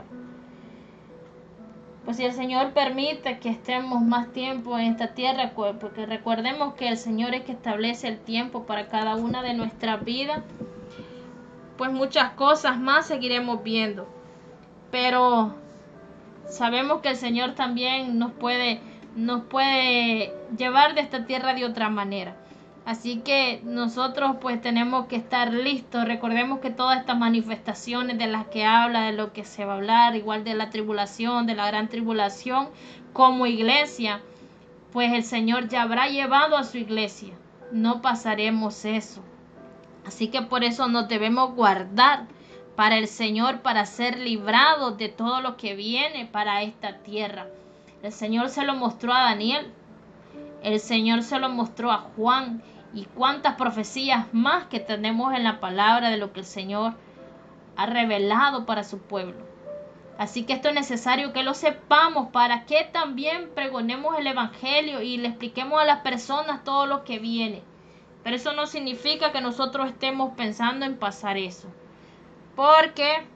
Pues si el Señor permite que estemos más tiempo en esta tierra, porque recordemos que el Señor es que establece el tiempo para cada una de nuestras vidas, pues muchas cosas más seguiremos viendo. Pero sabemos que el Señor también nos puede llevar de esta tierra de otra manera. Así que nosotros pues tenemos que estar listos. Recordemos que todas estas manifestaciones de las que habla, de lo que se va a hablar, igual de la tribulación, de la gran tribulación, como iglesia, pues el Señor ya habrá llevado a su iglesia. No pasaremos eso. Así que por eso nos debemos guardar para el Señor, para ser librados de todo lo que viene para esta tierra. El Señor se lo mostró a Daniel, el Señor se lo mostró a Juan, y cuántas profecías más que tenemos en la palabra de lo que el Señor ha revelado para su pueblo. Así que esto es necesario que lo sepamos para que también pregonemos el Evangelio y le expliquemos a las personas todo lo que viene. Pero eso no significa que nosotros estemos pensando en pasar eso. Porque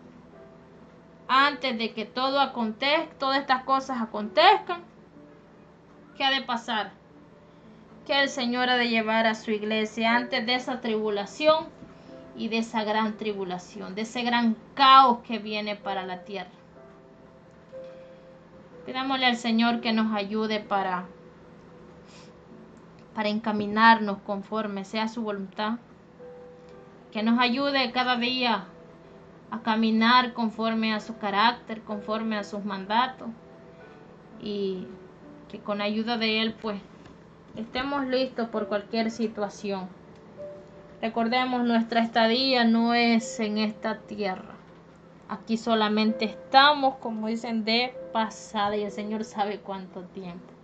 antes de que todo acontezca, todas estas cosas acontezcan, ¿qué ha de pasar? Que el Señor ha de llevar a su iglesia antes de esa tribulación y de esa gran tribulación, de ese gran caos que viene para la tierra. Pidámosle al Señor que nos ayude para encaminarnos conforme sea su voluntad, que nos ayude cada día a caminar conforme a su carácter, conforme a sus mandatos, y que con ayuda de Él pues estemos listos por cualquier situación. Recordemos, nuestra estadía no es en esta tierra. Aquí solamente estamos, como dicen, de pasada, y el Señor sabe cuánto tiempo.